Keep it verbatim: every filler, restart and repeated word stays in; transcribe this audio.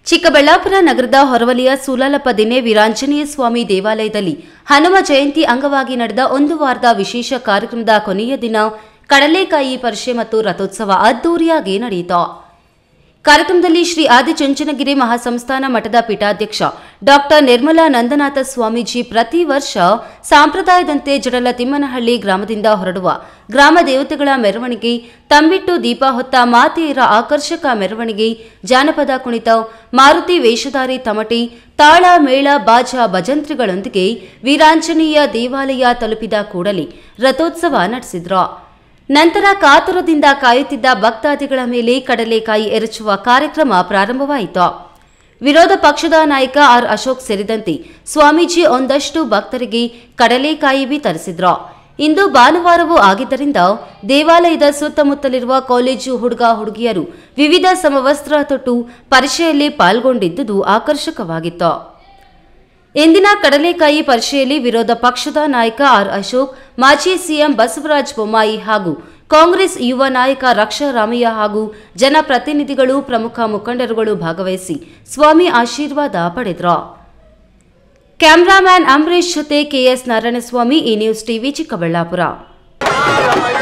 ಚಿಕ್ಕಬಳ್ಳಾಪುರ ನಗರದ ಹೊರವಲಯ ಸೂಲಾಲಪದಿನೆ ವೀರಾಂಜನೇಯ ಸ್ವಾಮಿ ದೇವಾಲಯದಲ್ಲಿ ಹನುಮ ಜಯಂತಿ ಅಂಗವಾಗಿ ನಡೆದ ಒಂದು ವಾರದ ವಿಶೇಷ ಕಾರ್ಯಕ್ರಮದ ಕೊನೆಯ ದಿನ ಕಡಲೆಕಾಯಿ ಪರಿಷೆ ಮತ್ತು ರಥೋತ್ಸವ ಅದ್ದೂರಿಯಾಗಿ ನಡೆಯಿತು. ಕಾರ್ಯಕ್ರಮದಲ್ಲಿ ಶ್ರೀ ಆದಿಚುಂಚನಗಿರಿ ಮಹಾಸಂಸ್ಥಾನ ಮಠದ ಪೀಠಾಧ್ಯಕ್ಷ ಡಾಕ್ಟರ್ ನಿರ್ಮಲಾ ನಂದನಾಥ ಸ್ವಾಮೀಜಿ ಪ್ರತಿ ವರ್ಷ ಸಂಪ್ರದಾಯದಂತೆ ಜಡಲತಿಮ್ಮನಹಳ್ಳಿ ಗ್ರಾಮದಿಂದ ಹೊರಡುವ ಗ್ರಾಮ ದೇವತೆಗಳ ಮೆರವಣಿಗೆ, ತಂಬಿಟ್ಟು ದೀಪ ಹೊತ್ತ ಮಾತೆಯರ ಆಕರ್ಷಕ ಮೆರವಣಿಗೆ, ಜಾನಪದ ಕುಣಿತ, ಮಾರುತಿ ವೇಷಧಾರಿ ತಮಟೆ, ತಾಳ ಮೇಳ ಬಾಜಾ ಭಜಂತ್ರಿಗಳೊಂದಿಗೆ ವೀರಾಂಜನೇಯ ದೇವಾಲಯ ತಲುಪಿದ ಕೂಡಲೇ ರಥೋತ್ಸವ ನಡೆಸಿದ್ರು. ನಂತರ ಕಾತುರದಿಂದ ಕಾಯುತ್ತಿದ್ದ ಭಕ್ತಾದಿಗಳ ಮೇಲೆ ಕಡಲೆಕಾಯಿ ಎರಚುವ ಕಾರ್ಯಕ್ರಮ ಪ್ರಾರಂಭವಾಯಿತು. ವಿರೋಧ ಪಕ್ಷದ ನಾಯಕ ಆರ್ ಅಶೋಕ್ ಸೇರಿದಂತೆ ಸ್ವಾಮೀಜಿ ಒಂದಷ್ಟು ಭಕ್ತರಿಗೆ ಕಡಲೆಕಾಯಿ ವಿತರಿಸಿದ್ರು. ಇಂದು ಭಾನುವಾರವೂ ಆಗಿದ್ದರಿಂದ ದೇವಾಲಯದ ಸುತ್ತಮುತ್ತಲಿರುವ ಕಾಲೇಜು ಹುಡುಗ ಹುಡುಗಿಯರು ವಿವಿಧ ಸಮವಸ್ತ್ರ ತೊಟ್ಟು ಪರಿಷೆಯಲ್ಲಿ ಪಾಲ್ಗೊಂಡಿದ್ದುದು ಆಕರ್ಷಕವಾಗಿತ್ತು. ಇಂದಿನ ಕಡಲೆಕಾಯಿ ಪರಿಷೆಯಲ್ಲಿ ವಿರೋಧ ಪಕ್ಷದ ನಾಯಕ ಆರ್ ಅಶೋಕ್, ಮಾಜಿ ಸಿಎಂ ಬಸವರಾಜ ಬೊಮ್ಮಾಯಿ ಹಾಗೂ ಕಾಂಗ್ರೆಸ್ ಯುವ ನಾಯಕ ರಕ್ಷಾರಾಮಯ್ಯ ಹಾಗೂ ಜನಪ್ರತಿನಿಧಿಗಳು, ಪ್ರಮುಖ ಮುಖಂಡರುಗಳು ಭಾಗವಹಿಸಿ ಸ್ವಾಮಿ ಆಶೀರ್ವಾದ ಪಡೆದರು. ಕ್ಯಾಮರಾಮ್ಯಾನ್ ಅಂಬರೀಶ್ ಜೊತೆ ಕೆಎಸ್ ನಾರಾಯಣಸ್ವಾಮಿ, ಈ ನ್ಯೂಸ್ ಟಿವಿ, ಚಿಕ್ಕಬಳ್ಳಾಪುರ.